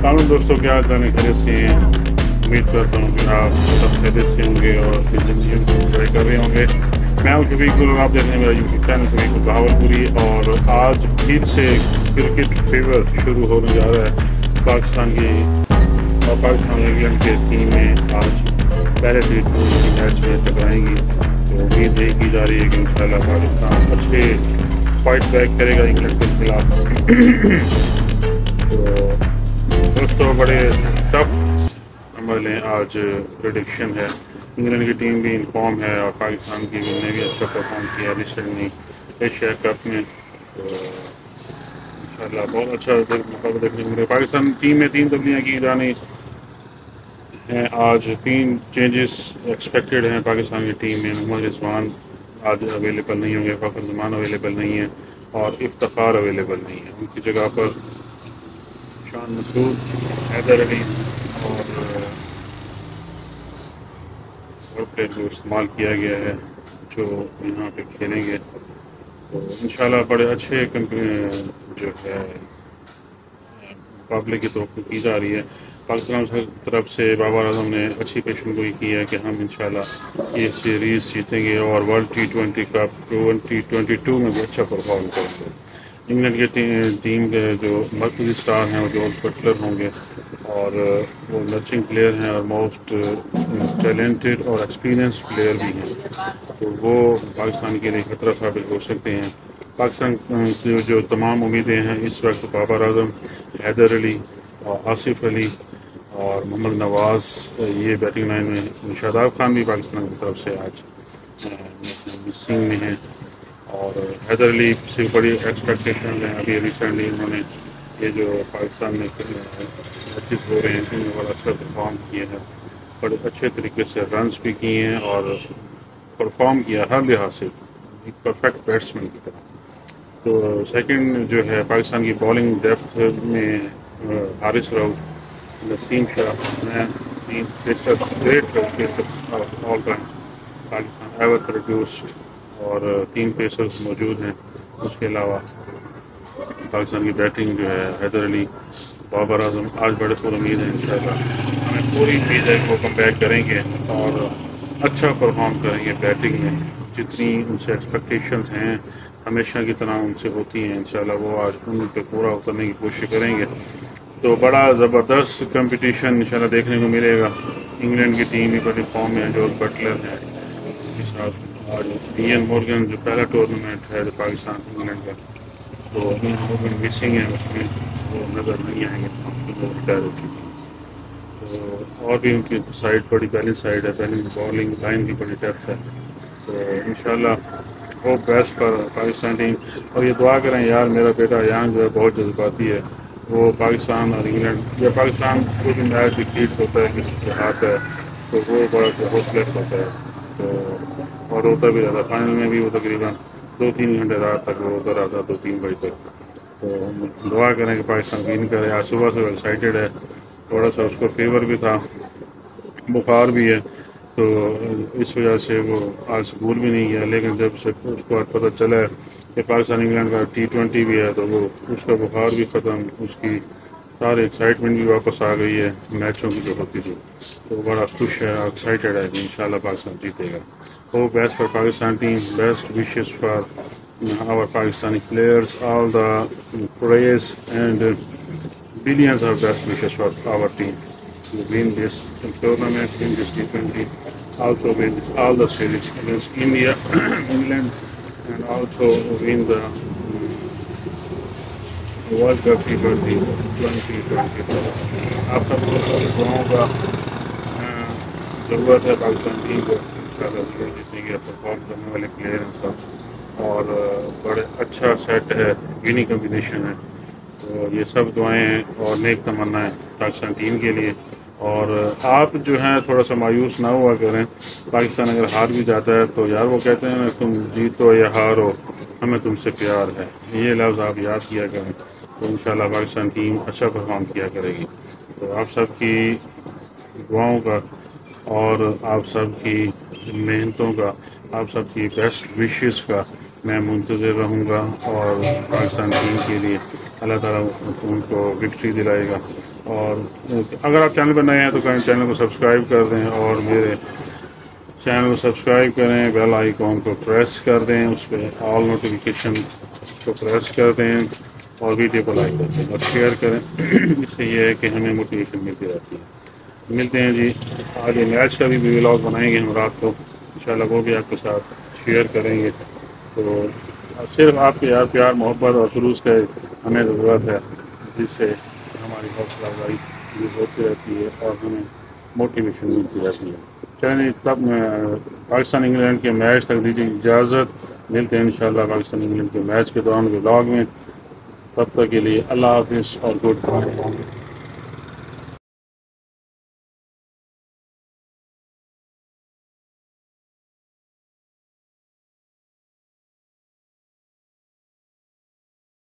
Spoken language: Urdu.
السلام دوستوں، کیا حال چال ہے؟ خیریت سے ہیں؟ امید کرتا ہوں کہ آپ سب خیریت سے ہوں گے اور اپنی زندگیوں کو انجوائے کر رہے ہوں گے۔ میں ہوں شفیق گل اور آپ دیکھ رہے ہیں میرا یوٹیوب چینل شفیق گل بہاولپوری، اور آج پھر سے کرکٹ فیور شروع ہونے جا رہا ہے پاکستان کی، اور پاکستان انگلینڈ کے ٹیم میں آج پہلے T20 میچ میں ٹکرائیں گی۔ تو امید یہی کی جا رہی ہے کہ انشاءاللہ پاکستان اچھے فائٹ بیک کرے گا انگلینڈ کے خلاف۔ تو دوستوں، بڑے ٹف عمل ہیں، آج پریڈکشن ہے۔ انگلینڈ کی ٹیم بھی انفارم ہے اور پاکستان کی بھی نے بھی اچھا پرفارم کیا ریسنٹلی ایشیا کپ میں۔ تو انشاءاللہ بہت اچھا مقابلہ دیکھنے کو ملے۔ پاکستان ٹیم میں 3 تبدیلیاں کی جانی ہیں آج، 3 چینجز ایکسپیکٹڈ ہیں پاکستان کی ٹیم میں۔ محمد رضوان آج اویلیبل نہیں ہوں گے، فخر زمان اویلیبل نہیں ہے اور افتخار اویلیبل نہیں ہے۔ ان کی جگہ پر شان مسعود، حیدر علی اور پلیئر کو استعمال کیا گیا ہے جو یہاں پہ کھیلیں گے۔ تو انشاءاللہ بڑے اچھے جو ہے مقابلے کی توقع کی جا رہی ہے۔ پاکستان کی طرف سے بابر اعظم نے اچھی پیشن گوئی کی ہے کہ ہم انشاءاللہ یہ سیریز جیتیں گے اور ورلڈ T20 کپ 2022 میں بھی اچھا پرفارم کریں گے۔ انگلینڈ کے ٹیم کے جو مرکزی سٹار ہیں وہ جارج بٹلر ہوں گے، اور وہ نرچنگ پلیئر ہیں اور موسٹ ٹیلنٹڈ اور ایکسپیرینس پلیئر بھی ہیں، تو وہ پاکستان کے لیے خطرہ ثابت ہو سکتے ہیں۔ پاکستان کی جو تمام امیدیں ہیں اس وقت بابر اعظم، حیدر علی اور آصف علی اور محمد نواز، یہ بیٹنگ لائن میں شاداب خان بھی پاکستان کی طرف سے آج مسنگ میں ہیں، اور حیدر علی سے بڑی ایکسپیکٹیشن ہیں۔ ابھی ریسنٹلی انہوں نے یہ جو پاکستان میں میچز ہو رہے ہیں ان میں بڑا اچھا پرفارم کیا ہے، بڑے اچھے طریقے سے رنز بھی کیے ہیں اور پرفارم کیا ہر لحاظ سے ایک پرفیکٹ بیٹسمین کی طرح۔ تو سیکنڈ جو ہے پاکستان کی بالنگ ڈیپتھ میں حارث راؤف، نسیم شاہ، میں 3 pacers, great pacers all time Pakistan ever produced, اور 3 پیسرز موجود ہیں۔ اس کے علاوہ پاکستان کی بیٹنگ جو ہے حیدر علی، بابر اعظم آج بڑے پر امید ہیں انشاءاللہ۔ ہمیں پوری امید ہے کہ وہ کم بیک کریں گے اور اچھا پرفارم کریں گے بیٹنگ میں، جتنی ان سے ایکسپیکٹیشنز ہیں ہمیشہ کی طرح ان سے ہوتی ہیں، انشاءاللہ وہ آج ان پہ پورا اترنے کی کوشش کریں گے۔ تو بڑا زبردست کمپٹیشن انشاءاللہ دیکھنے کو ملے گا۔ انگلینڈ کی ٹیم بھی بڑی فارم میں ہے، جارج بٹلر ہے، اس کے ساتھ آج ایئن مورگن جو پہلا ٹورنامنٹ ہے پاکستان انگلینڈ کا، تو ایئن مورگن مسنگ ہے، اس میں وہ نظر نہیں آئیں گے، وہ ریٹائر ہو چکی ہیں۔ تو اور بھی ان کی سائڈ بڑی بیلنس سائڈ ہے، بالنگ لائن بھی بڑی ڈیپتھ ہے۔ تو انشاءاللہ hope best for Pakistan team, اور یہ دعا کریں یار میرا بیٹا ایان جو ہے بہت جذباتی ہے، وہ پاکستان اور انگلینڈ یا پاکستان کو بھی میچ ڈیفیٹ ہوتا ہے کسی سے ہارتا ہے تو وہ بڑا بہت لیس ہوتا ہے، تو اور روتا بھی رہتا ہے۔ فائنل میں بھی وہ تقریباً 2-3 گھنٹے رات تک وہ روتا رہا، 2-3 بجے تک۔ تو دعا کریں کہ پاکستان ون کرے۔ آج صبح سے ایکسائٹیڈ ہے، تھوڑا سا اس کو فیور بھی تھا، بخار بھی ہے، تو اس وجہ سے وہ آج اسکول بھی نہیں گیا، لیکن جب سے اس کو پتہ چلا ہے کہ پاکستان انگلینڈ کا T20 بھی ہے تو وہ اس کا بخار بھی ختم، اس کی سارے ایکسائٹمنٹ بھی واپس آ گئی ہے میچوں کی جو ہوتی تھی، تو بڑا خوش ہے، ایکسائٹیڈ ہے کہ انشاءاللہ پاکستان جیتے گا۔ Hope best for Pakistan team, best wishes for our Pakistani players, all the praise and billions of best wishes for our team to win this tournament, win this T20, also win all the series against India, England, and also win the World Cup T20 2020۔ آپ سب کو دعاؤں کا ضرورت ہے پاکستان ٹیم کو، انشاءاللہ جتنے کے پرفارم کرنے والے پلیئر ہیں سب، اور بڑے اچھا سیٹ ہے، وننگ کمبینیشن ہے، تو یہ سب دعائیں ہیں اور نیک تمنائیں پاکستان ٹیم کے لیے۔ اور آپ جو ہیں تھوڑا سا مایوس نہ ہوا کریں، پاکستان اگر ہار بھی جاتا ہے تو یار وہ کہتے ہیں تم جیتو یا ہارو ہمیں تم سے پیار ہے، یہ لفظ آپ یاد کیا کریں، تو انشاءاللہ پاکستان ٹیم اچھا پرفارم کیا کرے گی۔ تو آپ سب کی دعاؤں کا اور آپ سب کی محنتوں کا، آپ سب کی بیسٹ وشز کا میں منتظر رہوں گا، اور پاکستان ٹیم کے لیے اللہ تعالیٰ ان کو وکٹری دلائے گا۔ اور اگر آپ چینل پر نئے ہیں تو چینل کو سبسکرائب کر دیں اور میرے چینل کو سبسکرائب کریں، بیل آئیکن کو پریس کر دیں، اس پہ آل نوٹیفیکیشن اس کو پریس کر دیں اور ویڈیو کو لائک کر دیں اور شیئر کریں. اس سے یہ ہے کہ ہمیں موٹیویشن ملتی رہتی ہے. ملتے ہیں جی آگے، میچ کا بھی ولاگ بنائیں گے ہم رات کو انشاءاللہ، وہ بھی آپ کے ساتھ شیئر کریں گے. تو صرف آپ کے پیار محبت اور خلوص کا ہمیں ضرورت ہے، جس سے ہماری حوصلہ افزائی بھی ہوتی رہتی ہے اور ہمیں موٹیویشن ملتی رہتی ہے. چلیں تب پاکستان انگلینڈ کے میچ تک دیجیے اجازت. ملتے ہیں انشاءاللہ پاکستان انگلینڈ کے میچ کے دوران ولاگ میں. تب تک کے لیے اللہ حافظ اور گڈ بائے.